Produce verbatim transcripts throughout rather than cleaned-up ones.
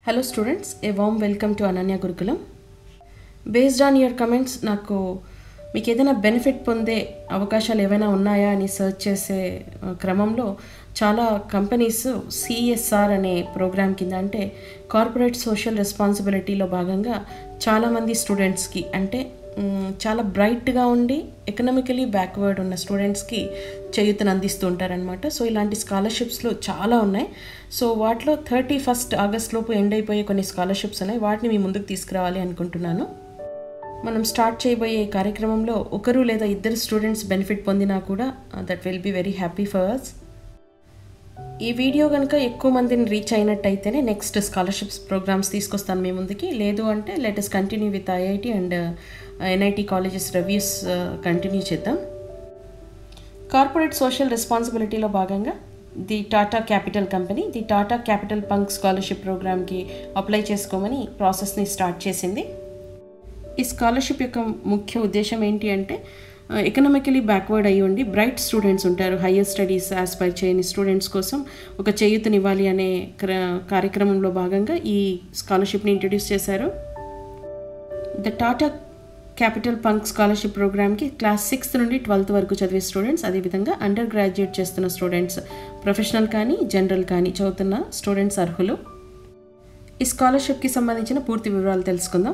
Hello students, a warm welcome to Ananya Gurukulam. Based on your comments, నాకు మీకు ఏదైనా benefit పొందే అవకాశాలు ఏమైనా ఉన్నాయా అని సెర్చ్ చేసే క్రమంలో చాలా కంపెనీస్ సిఎస్ఆర్ అనే ప్రోగ్రామ్ కింద అంటే కార్పొరేట్ సోషల్ రెస్పాన్సిబిలిటీలో భాగంగా చాలామంది స్టూడెంట్స్కి అంటే చాలా బ్రైట్గా ఉండి ఎకనామికలీ బ్యాక్వర్డ్ ఉన్న స్టూడెంట్స్కి చేయూతను అందిస్తూ ఉంటారనమాట. సో ఇలాంటి స్కాలర్షిప్స్లో చాలా ఉన్నాయి. సో వాటిలో థర్టీ ఫస్ట్ ఆగస్ట్ లోపు ఎండ్ అయిపోయే కొన్ని స్కాలర్షిప్స్ ఉన్నాయి. వాటిని మీ ముందుకు తీసుకురావాలి అనుకుంటున్నాను. మనం స్టార్ట్ చేయబోయే కార్యక్రమంలో ఒకరు లేదా ఇద్దరు స్టూడెంట్స్ బెనిఫిట్ పొందినా కూడా that will be very happy for us. ఈ వీడియో కనుక ఎక్కువ మందిని రీచ్ అయినట్టయితేనే నెక్స్ట్ స్కాలర్షిప్స్ ప్రోగ్రామ్స్ తీసుకొస్తాను మీ ముందుకి. లేదు అంటే let us continue with IIT and NIT colleges reviews continue చేద్దాం. కార్పొరేట్ సోషల్ రెస్పాన్సిబిలిటీలో భాగంగా the Tata Capital company the Tata Capital Pankh scholarship ప్రోగ్రామ్కి అప్లై చేసుకోమని ప్రాసెస్ని స్టార్ట్ చేసింది. ఈ స్కాలర్షిప్ యొక్క ముఖ్య ఉద్దేశం ఏంటి అంటే ఎకనామికలీ బ్యాక్వర్డ్ అయ్యి ఉండి బ్రైట్ స్టూడెంట్స్ ఉంటారు, హయ్యర్ స్టడీస్ ఆస్పైర్ చేయని స్టూడెంట్స్ కోసం ఒక చేయూతనివ్వాలి అనే కార్యక్రమంలో భాగంగా ఈ స్కాలర్షిప్ని ఇంట్రడ్యూస్ చేశారు. The Tata Capital Pankh scholarship ప్రోగ్రామ్కి క్లాస్ సిక్స్త్ నుండి ట్వెల్త్ వరకు చదివే స్టూడెంట్స్, అదేవిధంగా అండర్ గ్రాడ్యుయేట్ చేస్తున్న స్టూడెంట్స్, ప్రొఫెషనల్ కానీ జనరల్ కానీ చదువుతున్న స్టూడెంట్స్ అర్హులు. ఈ స్కాలర్షిప్కి సంబంధించిన పూర్తి వివరాలు తెలుసుకుందాం.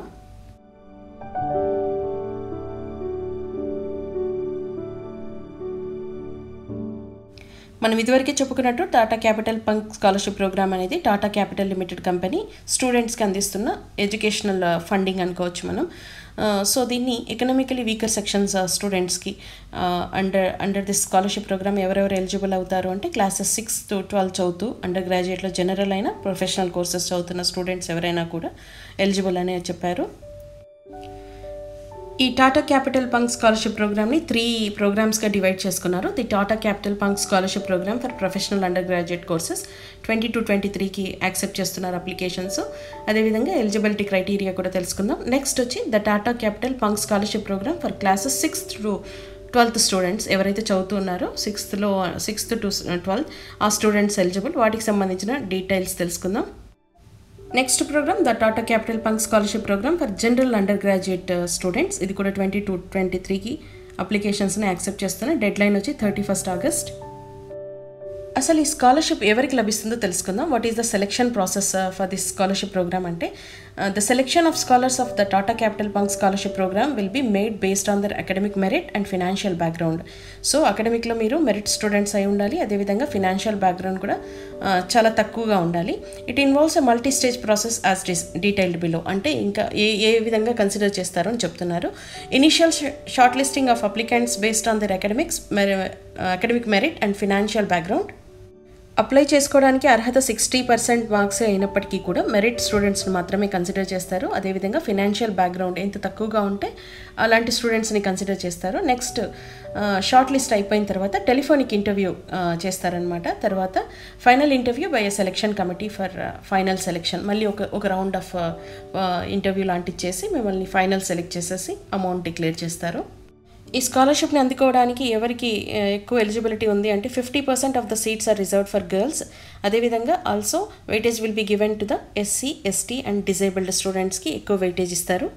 మనం ఇదివరకే చెప్పుకున్నట్టు Tata Capital Pankh scholarship program అనేది టాటా క్యాపిటల్ లిమిటెడ్ కంపెనీ స్టూడెంట్స్కి అందిస్తున్న ఎడ్యుకేషనల్ ఫండింగ్ అనుకోవచ్చు మనం. సో దీన్ని ఎకనామికలీ వీకర్ సెక్షన్స్ స్టూడెంట్స్కి under under this scholarship program ఎవరెవరు ఎలిజిబుల్ అవుతారు అంటే క్లాసెస్ సిక్స్ టు ట్వెల్వ్ చదువుతూ అండర్ గ్రాడ్యుయేట్లో జనరల్ అయినా ప్రొఫెషనల్ కోర్సెస్ చదువుతున్న స్టూడెంట్స్ ఎవరైనా కూడా ఎలిజిబుల్ అనే చెప్పారు. ఈ టాటా క్యాపిటల్ పంక్ స్కాలర్షిప్ ప్రోగ్రామ్ని త్రీ ప్రోగ్రామ్స్గా డివైడ్ చేసుకున్నారు. The Tata Capital Pankh scholarship program for professional under graduate courses twenty two twenty త్రీకి యాక్సెప్ట్ చేస్తున్నారు అప్లికేషన్స్. అదేవిధంగా ఎలిజిబిలిటీ క్రైటీరియా కూడా తెలుసుకుందాం. నెక్స్ట్ వచ్చి the Tata Capital Pankh scholarship program for classes sixth to twelfth students ఎవరైతే చదువుతున్నారో సిక్స్త్లో సిక్స్త్ టు ట్వెల్త్ ఆ స్టూడెంట్స్ ఎలిజిబుల్. వాటికి సంబంధించిన డీటెయిల్స్ తెలుసుకుందాం. Next program the Tata Capital Pankh scholarship program for general under graduate students. ఇది కూడా ట్వంటీ టు ట్వంటీ త్రీకి అప్లికేషన్స్ని యాక్సెప్ట్ చేస్తున్న డెడ్ లైన్ వచ్చి థర్టీ ఫస్ట్ ఆగస్ట్. అసలు ఈ స్కాలర్షిప్ ఎవరికి లభిస్తుందో తెలుసుకుందాం. What is the selection process for this scholarship program అంటే the selection of scholars of the Tata Capital Pankh scholarship program will be made based on their academic merit and financial background. So అకాడమిక్లో మీరు merit students అయి ఉండాలి, అదేవిధంగా financial background కూడా చాలా తక్కువగా ఉండాలి. It involves a multi stage process as this detailed below. అంటే ఇంకా ఏ ఏ విధంగా కన్సిడర్ చేస్తారో అని చెప్తున్నారు. Initial short listing of applicants based on their academics academic merit and financial background. Apply చేసుకోవడానికి అర్హత సిక్స్టీ పర్సెంట్ మార్క్స్ అయినప్పటికీ కూడా మెరిట్ స్టూడెంట్స్ని మాత్రమే కన్సిడర్ చేస్తారు. అదేవిధంగా ఫినాన్షియల్ బ్యాక్గ్రౌండ్ ఎంత తక్కువగా ఉంటే అలాంటి స్టూడెంట్స్ని కన్సిడర్ చేస్తారు. నెక్స్ట్ షార్ట్ లిస్ట్ అయిపోయిన తర్వాత టెలిఫోనిక్ ఇంటర్వ్యూ చేస్తారనమాట. తర్వాత final interview by a selection committee for final selection. మళ్ళీ ఒక ఒక రౌండ్ ఆఫ్ ఇంటర్వ్యూ లాంటివి చేసి మిమ్మల్ని ఫైనల్ సెలెక్ట్ చేసేసి అమౌంట్ డిక్లేర్ చేస్తారు. ఈ స్కాలర్షిప్ని అందుకోవడానికి ఎవరికి ఎక్కువ ఎలిజిబిలిటీ ఉంది అంటే fifty percent of the seats are reserved for girls. అదేవిధంగా also weightage will be given to the SC ST and disabled స్టూడెంట్స్కి ఎక్కువ వెయిటేజ్ ఇస్తారు.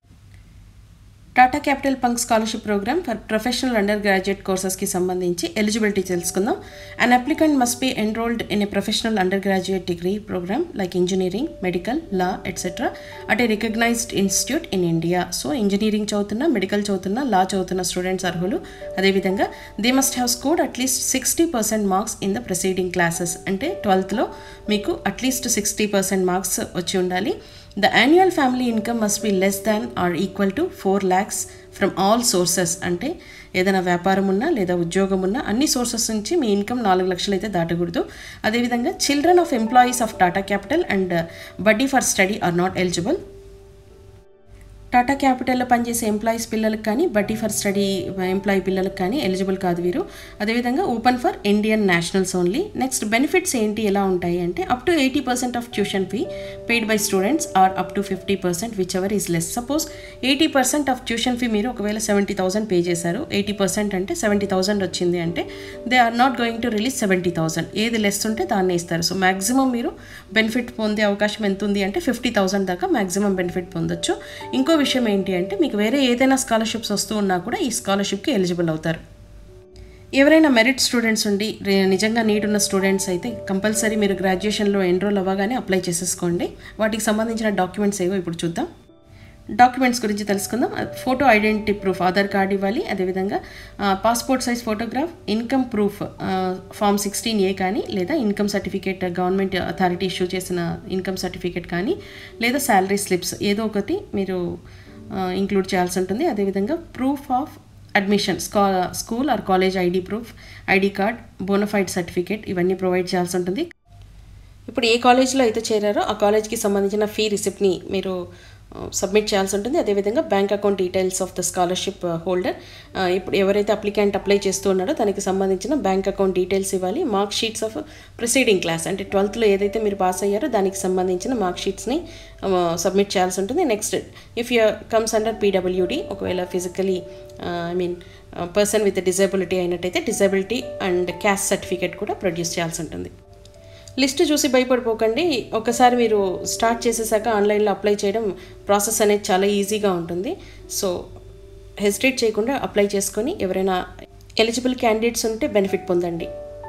Tata Capital Pankh scholarship program for professional under graduate కోర్సెస్కి సంబంధించి ఎలిజిబిలిటీ తెలుసుకుందాం. An applicant must be enrolled in a professional undergraduate degree program like engineering, medical, law etcetera at a recognized institute in India. So engineering చదువుతున్న, medical చదువుతున్న, law చదువుతున్న students అర్హులు. అదేవిధంగా they must have scored at least sixty percent marks in the preceding classes. అంటే ట్వెల్త్లో మీకు at least sixty percent marks వచ్చి ఉండాలి. The annual family income must be less than or equal to four lakhs from all sources. అంటే ఏదైనా వ్యాపారం ఉన్నా లేదా ఉద్యోగం ఉన్నా అన్ని సోర్సెస్ నుంచి మీ ఇన్కమ్ నాలుగు లక్షలు అయితే దాటకూడదు. అదేవిధంగా children of employees of Tata Capital and buddy for study are not eligible. టాటా క్యాపిటల్లో పనిచేసే ఎంప్లాయీస్ పిల్లలకు కానీ బడ్డీ ఫర్ స్టడీ ఎంప్లాయీ పిల్లలకు కానీ ఎలిజిబుల్ కాదు వీరు. అదేవిధంగా open for Indian nationals only. Next benefits ఏంటి ఎలా ఉంటాయి అంటే up to eighty percent of tuition fee paid by students or up to fifty percent whichever is less. Suppose eighty percent of tuition fee మీరు ఒకవేళ seventy thousand pay చేశారు, eighty percent అంటే seventy thousand వచ్చింది అంటే they are not going to release seventy thousand. ఏది less ఉంటే దాన్ని ఇస్తారు. సో మ్యాక్సిమం మీరు బెనిఫిట్ పొందే అవకాశం ఎంత ఉంది అంటే ఫిఫ్టీ థౌసండ్ దాకా మ్యాక్సిమం బెనిఫిట్ పొందొచ్చు. ఇంకో విషయం ఏంటి అంటే మీకు వేరే ఏదైనా స్కాలర్షిప్స్ వస్తూ ఉన్నా కూడా ఈ స్కాలర్షిప్కి ఎలిజిబుల్ అవుతారు. ఎవరైనా మెరిట్ స్టూడెంట్స్ ఉండి నిజంగా నీడ్ ఉన్న స్టూడెంట్స్ అయితే కంపల్సరీ మీరు గ్రాడ్యుయేషన్లో ఎన్రోల్ అవ్వగానే అప్లై చేసేసుకోండి. వాటికి సంబంధించిన డాక్యుమెంట్స్ ఏవో ఇప్పుడు చూద్దాం. డాక్యుమెంట్స్ గురించి తెలుసుకుందాం. Photo identity proof Aadhaar card ఇవ్వాలి. అదేవిధంగా passport size photograph, income proof form sixteen A కానీ లేదా income certificate government authority issue చేసిన ఇన్కమ్ సర్టిఫికేట్ కానీ లేదా శాలరీ స్లిప్స్ ఏదో ఒకటి మీరు ఇంక్లూడ్ చేయాల్సి ఉంటుంది. అదేవిధంగా ప్రూఫ్ ఆఫ్ అడ్మిషన్, స్కా school or college ID proof, ID card, bonafide certificate ఇవన్నీ ప్రొవైడ్ చేయాల్సి ఉంటుంది. ఇప్పుడు ఏ కాలేజ్లో అయితే చేరారో ఆ కాలేజ్కి సంబంధించిన ఫీ రిసిప్ట్ని మీరు సబ్మిట్ చేయాల్సి ఉంటుంది. అదేవిధంగా bank account details of the scholarship holder, ఇప్పుడు ఎవరైతే అప్లికెంట్ అప్లై చేస్తూ ఉన్నాడో దానికి సంబంధించిన బ్యాంక్ అకౌంట్ డీటెయిల్స్ ఇవ్వాలి. Mark sheets of preceding class అంటే ట్వెల్త్లో ఏదైతే మీరు పాస్ అయ్యారో దానికి సంబంధించిన మార్క్ షీట్స్ని సబ్మిట్ చేయాల్సి ఉంటుంది. Next if you comes under PWD, ఒకవేళ physically I mean person with disability అయినట్టయితే డిజేబిలిటీ అండ్ క్యాస్ట్ సర్టిఫికేట్ కూడా ప్రొడ్యూస్ చేయాల్సి ఉంటుంది. లిస్ట్ చూసి భయపడిపోకండి. ఒకసారి మీరు స్టార్ట్ చేసేసాక ఆన్లైన్లో అప్లై చేయడం ప్రాసెస్ అనేది చాలా ఈజీగా ఉంటుంది. సో హెసిటేట్ చేయకుండా అప్లై చేసుకొని ఎవరైనా ఎలిజిబుల్ క్యాండిడేట్స్ ఉంటే బెనిఫిట్ పొందండి.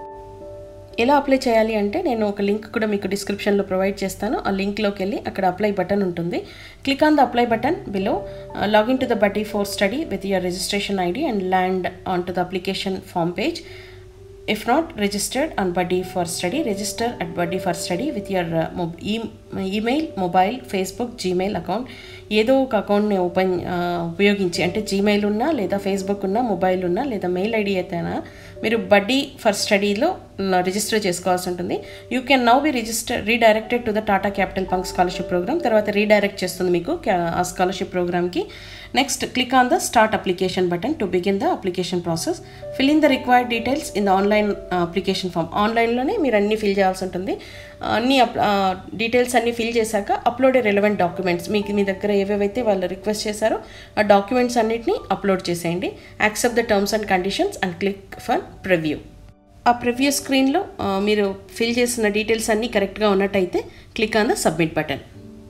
ఎలా అప్లై చేయాలి అంటే నేను ఒక లింక్ కూడా మీకు డిస్క్రిప్షన్లో ప్రొవైడ్ చేస్తాను. ఆ లింక్లోకి వెళ్ళి అక్కడ అప్లై బటన్ ఉంటుంది. Click on the apply button below, login to the buddy for study with your registration ID and land on to the application form page. If not registered on Buddy for Study, register at Buddy for Study with your uh, mob e- email, mobile, Facebook, Gmail account. ఏదో ఒక అకౌంట్ని open ఉపయోగించి అంటే Gmail ఉన్నా లేదా Facebook ఉన్నా mobile ఉన్నా లేదా మెయిల్ ఐడి అయితేనా మీరు బడ్డీ ఫర్ స్టడీలో రిజిస్టర్ చేసుకోవాల్సి ఉంటుంది. You can now be register redirected to the Tata Capital Pankh scholarship program. తర్వాత రీడైరెక్ట్ చేస్తుంది మీకు ఆ స్కాలర్షిప్ ప్రోగ్రామ్కి. Next click on the start application button to begin the application process. Fill in the required details in the online application form. ఆన్లైన్లోనే మీరు అన్నీ fill చేయాల్సి ఉంటుంది. అన్ని డీటెయిల్స్ అన్నీ ఫిల్ చేశాక అప్లోడ్ రెలవెంట్ డాక్యుమెంట్స్, మీకు మీ దగ్గర ఏవేవైతే వాళ్ళు రిక్వెస్ట్ చేశారో ఆ డాక్యుమెంట్స్ అన్నిటిని అప్లోడ్ చేసేయండి. Accept the terms and conditions and click for preview. ఆ ప్రివ్యూ స్క్రీన్లో మీరు ఫిల్ చేసిన డీటెయిల్స్ అన్నీ కరెక్ట్గా ఉన్నట్టయితే click on the submit button.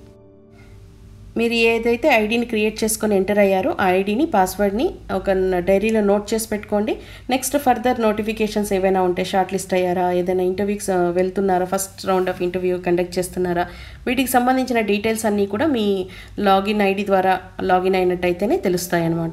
మీరు ఏదైతే ఐడిని క్రియేట్ చేసుకొని ఎంటర్ అయ్యారో ఆ ఐడిని పాస్వర్డ్ని ఒక డైరీలో నోట్ చేసి పెట్టుకోండి. నెక్స్ట్ ఫర్దర్ నోటిఫికేషన్స్ ఏవైనా ఉంటే షార్ట్ లిస్ట్ అయ్యారా, ఏదైనా ఇంటర్వ్యూస్ వెళ్తున్నారా, first round of interview conduct చేస్తున్నారా, వీటికి సంబంధించిన డీటెయిల్స్ అన్నీ కూడా మీ లాగిన్ ఐడి ద్వారా లాగిన్ అయినట్టయితేనే తెలుస్తాయి అన్నమాట.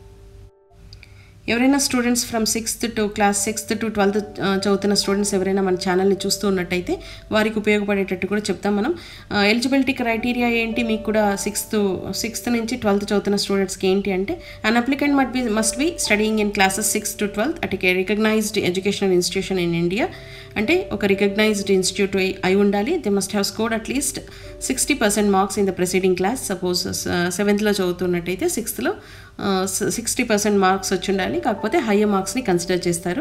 ఎవరైనా students from sixth to class sixth to twelfth చదువుతున్న స్టూడెంట్స్ ఎవరైనా మన ఛానల్ని చూస్తూ ఉన్నట్టయితే వారికి ఉపయోగపడేటట్టు కూడా చెప్తాం మనం. ఎలిజిబిలిటీ క్రైటీరియా ఏంటి మీకు కూడా సిక్స్త్ సిక్స్త్ నుంచి ట్వెల్త్ చదువుతున్న స్టూడెంట్స్కి ఏంటి అంటే an applicant must be must be studying in classes six to twelfth at a recognized educational institution in India. అంటే ఒక రికగ్నైజ్డ్ ఇన్స్టిట్యూట్ అయి ఉండాలి. They must have scored at least sixty percent marks in the preceding class. Suppose సెవెంత్లో చదువుతున్నట్టయితే సిక్స్త్లో sixty percent marks వచ్చి ఉండాలి. కాకపోతే హయ్యర్ మార్క్స్ని కన్సిడర్ చేస్తారు.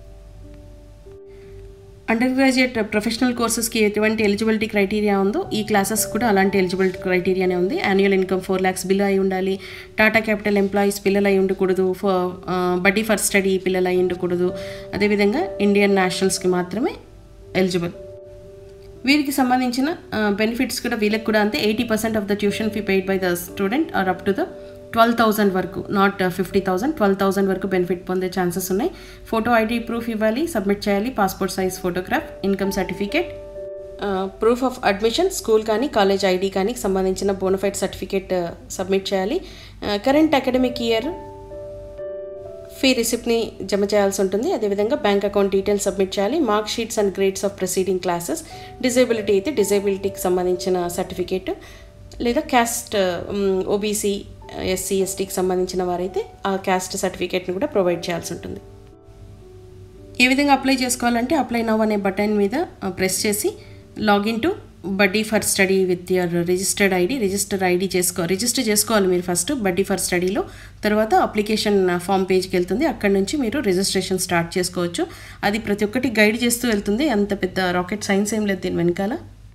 అండర్ గ్రాడ్యుయేట్ ప్రొఫెషనల్ కోర్సెస్కి ఎటువంటి ఎలిజిబిలిటీ క్రైటీరియా ఉందో ఈ క్లాసెస్ కూడా అలాంటి ఎలిజిబిలిటీ క్రైటీరియానే ఉంది. యాన్యువల్ ఇన్కమ్ ఫోర్ ల్యాక్స్ బిల్ అయి ఉండాలి. టాటా క్యాపిటల్ ఎంప్లాయీస్ పిల్లలు అయి ఉండకూడదు. ఫర్ బడ్డీ ఫర్ స్టడీ పిల్లలు అయి ఉండకూడదు. అదేవిధంగా ఇండియన్ నేషనల్స్కి మాత్రమే ఎలిజిబుల్. వీరికి సంబంధించిన బెనిఫిట్స్ కూడా వీళ్ళకి కూడా అంతే. Eighty percent of the tuition fee paid by the student or up to the twelve thousand వరకు, not fifty thousand twelve thousand వరకు బెనిఫిట్ పొందే ఛాన్సెస్ ఉన్నాయి. ఫోటో ఐడి ప్రూఫ్ ఇవ్వాలి, సబ్మిట్ చేయాలి. Passport size photograph, income certificate, proof of admission, school కానీ college ID కానీ సంబంధించిన bonafide certificate submit చేయాలి. కరెంట్ అకాడమిక్ ఇయర్ ఫీ రిసిప్ట్ని జమ చేయాల్సి ఉంటుంది. అదేవిధంగా బ్యాంక్ అకౌంట్ డీటెయిల్స్ సబ్మిట్ చేయాలి. Mark sheets and grades of preceding classes. Disability అయితే డిజేబిలిటీకి సంబంధించిన సర్టిఫికేట్ లేదా క్యాస్ట్ ఓబీసీ ఎస్సీ ఎస్టీకి సంబంధించిన వారైతే ఆ క్యాస్ట్ సర్టిఫికేట్ని కూడా ప్రొవైడ్ చేయాల్సి ఉంటుంది. ఏ విధంగా అప్లై చేసుకోవాలంటే అప్లై నౌ అనే బటన్ మీద ప్రెస్ చేసి login to buddy for study with your registered ID register ID చేసుకో రిజిస్టర్ చేసుకోవాలి మీరు ఫస్ట్ బడ్డీ ఫర్ స్టడీలో. తర్వాత అప్లికేషన్ ఫామ్ పేజ్కి వెళ్తుంది, అక్కడ నుంచి మీరు రిజిస్ట్రేషన్ స్టార్ట్ చేసుకోవచ్చు. అది ప్రతి ఒక్కటి గైడ్ చేస్తూ వెళ్తుంది, అంత పెద్ద రాకెట్ సైన్స్ ఏం లేదు దీని వెనకాల.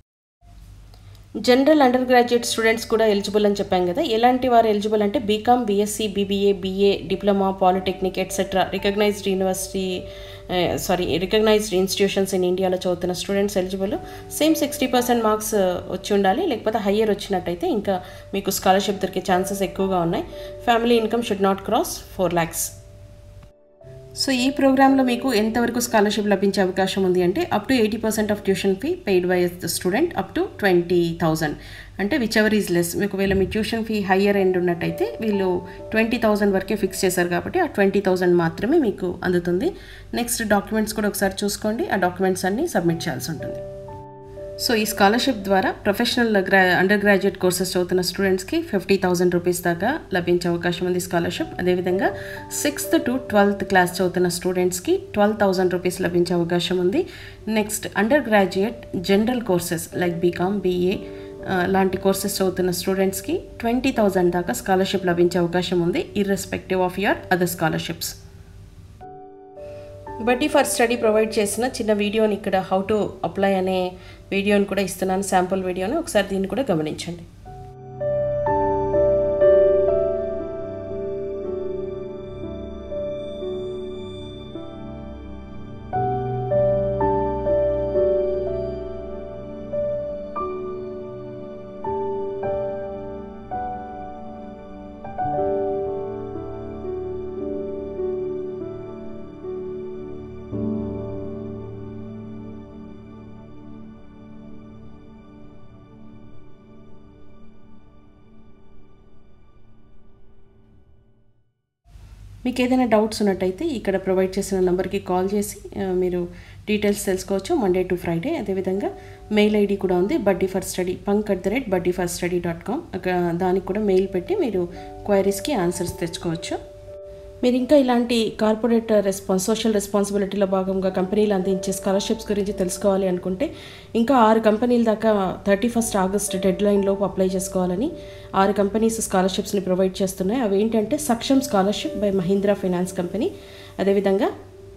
జనరల్ అండర్ గ్రాడ్యుయేట్ స్టూడెంట్స్ కూడా ఎలిజిబుల్ అని చెప్పాం కదా. ఎలాంటి వారు ఎలిజిబుల్ అంటే BCom, BSc, BBA, BA, diploma, polytechnic etcetera recognized university sorry recognized institutions in ఇండియాలో చదువుతున్న students eligible. Same sixty percent marks వచ్చి ఉండాలి, లేకపోతే హయ్యర్ వచ్చినట్టయితే ఇంకా మీకు స్కాలర్షిప్ దొరికే ఛాన్సెస్ ఎక్కువగా ఉన్నాయి. Family income should not cross four lakhs. So ఈ ప్రోగ్రాంలో మీకు ఎంతవరకు స్కాలర్షిప్ లభించే అవకాశం ఉంది అంటే up to eighty percent of tuition fee paid by the student up to twenty thousand. అంటే విచ్ ఎవర్ ఈజ్ లెస్. మీకు ఒకవేళ మీ ట్యూషన్ ఫీ హయ్యర్ ఎండ్ ఉన్నట్టయితే వీళ్ళు ట్వంటీ థౌజండ్ వరకే ఫిక్స్ చేశారు కాబట్టి ఆ ట్వంటీ థౌజండ్ మాత్రమే మీకు అందుతుంది. నెక్స్ట్ డాక్యుమెంట్స్ కూడా ఒకసారి చూసుకోండి, ఆ డాక్యుమెంట్స్ అన్నీ సబ్మిట్ చేయాల్సి ఉంటుంది. సో ఈ స్కాలర్షిప్ ద్వారా ప్రొఫెషనల్ గ్రా అండర్ గ్రాడ్యుయేట్ కోర్సెస్ చదువుతున్న స్టూడెంట్స్కి ఫిఫ్టీ థౌసండ్ రూపీస్ దాకా లభించే అవకాశం ఉంది స్కాలర్షిప్. అదేవిధంగా సిక్స్త్ టు ట్వెల్త్ క్లాస్ చదువుతున్న స్టూడెంట్స్కి ట్వెల్వ్ థౌసండ్ రూపీస్ లభించే అవకాశం ఉంది. Next under graduate general courses like BCom, BA లాంటి కోర్సెస్ చదువుతున్న స్టూడెంట్స్కి ట్వంటీ థౌసండ్ దాకా స్కాలర్షిప్ లభించే అవకాశం ఉంది irrespective of your other scholarships. Buddy for study provide చేసిన చిన్న వీడియోని ఇక్కడ హౌ టు అప్లై అనే వీడియోని కూడా ఇస్తున్నాను, శాంపుల్ వీడియోని. ఒకసారి దీన్ని కూడా గమనించండి. మీకు ఏదైనా డౌట్స్ ఉన్నట్టయితే ఇక్కడ ప్రొవైడ్ చేసిన నెంబర్కి కాల్ చేసి మీరు డీటెయిల్స్ తెలుసుకోవచ్చు మండే టు ఫ్రైడే. అదేవిధంగా మెయిల్ ఐడి కూడా ఉంది buddy for study punk at the rate buddy for study dot com. దానికి కూడా మెయిల్ పెట్టి మీరు క్వైరీస్కి ఆన్సర్స్ తెచ్చుకోవచ్చు. మీరు ఇంకా ఇలాంటి కార్పొరేట్ రెస్పాన్స్ సోషల్ రెస్పాన్సిబిలిటీలో భాగంగా కంపెనీలు అందించే స్కాలర్షిప్స్ గురించి తెలుసుకోవాలి అనుకుంటే ఇంకా ఆరు కంపెనీల దాకా థర్టీ ఫస్ట్ ఆగస్ట్ డెడ్ లైన్లోపు అప్లై చేసుకోవాలని ఆరు కంపెనీస్ స్కాలర్షిప్స్ని ప్రొవైడ్ చేస్తున్నాయి. అవి ఏంటంటే Saksham scholarship by Mahindra finance company. అదేవిధంగా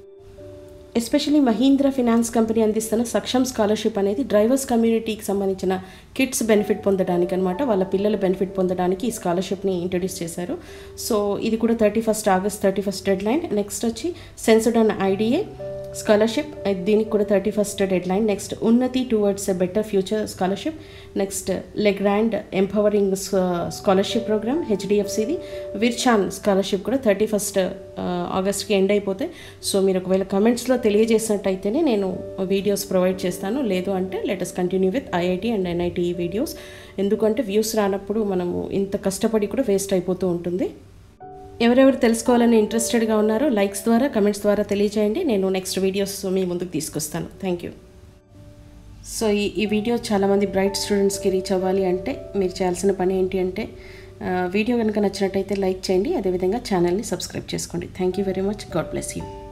ఎస్పెషలీ మహీంద్రా ఫినాన్స్ కంపెనీ అందిస్తున్న సక్షం స్కాలర్షిప్ అనేది డ్రైవర్స్ కమ్యూనిటీకి సంబంధించిన కిడ్స్ బెనిఫిట్ పొందడానికి అనమాట, వాళ్ళ పిల్లల బెనిఫిట్ పొందడానికి ఈ స్కాలర్షిప్ని ఇంట్రడ్యూస్ చేశారు. సో ఇది కూడా thirty first August thirty first deadline. Next వచ్చి సెన్సోడన్ ఐడిఏ స్కాలర్షిప్, దీనికి కూడా thirty first deadline. Next Unnati towards a better future scholarship. Next Legrand empowering scholarship program హెచ్డిఎఫ్సిది. విర్చాన్ స్కాలర్షిప్ కూడా థర్టీ ఫస్ట్ ఆగస్ట్కి ఎండ్ అయిపోతాయి. సో మీరు ఒకవేళ కమెంట్స్లో తెలియజేసినట్టయితేనే నేను వీడియోస్ ప్రొవైడ్ చేస్తాను, లేదు అంటే let's continue with IIT and NIT videos. ఎందుకంటే వ్యూస్ రానప్పుడు మనము ఇంత కష్టపడి కూడా వేస్ట్ అయిపోతూ ఉంటుంది. ఎవరెవరు తెలుసుకోవాలని ఇంట్రెస్టెడ్గా ఉన్నారో లైక్స్ ద్వారా కమెంట్స్ ద్వారా తెలియజేయండి, నేను నెక్స్ట్ వీడియోస్ మీ ముందుకు తీసుకొస్తాను. Thank you. సో ఈ ఈ వీడియో చాలామంది బ్రైట్ స్టూడెంట్స్కి రీచ్ అవ్వాలి అంటే మీరు చేయాల్సిన పని ఏంటి అంటే వీడియో కనుక నచ్చినట్టయితే లైక్ చేయండి, అదేవిధంగా ఛానల్ని సబ్స్క్రైబ్ చేసుకోండి. Thank you very much. God bless you.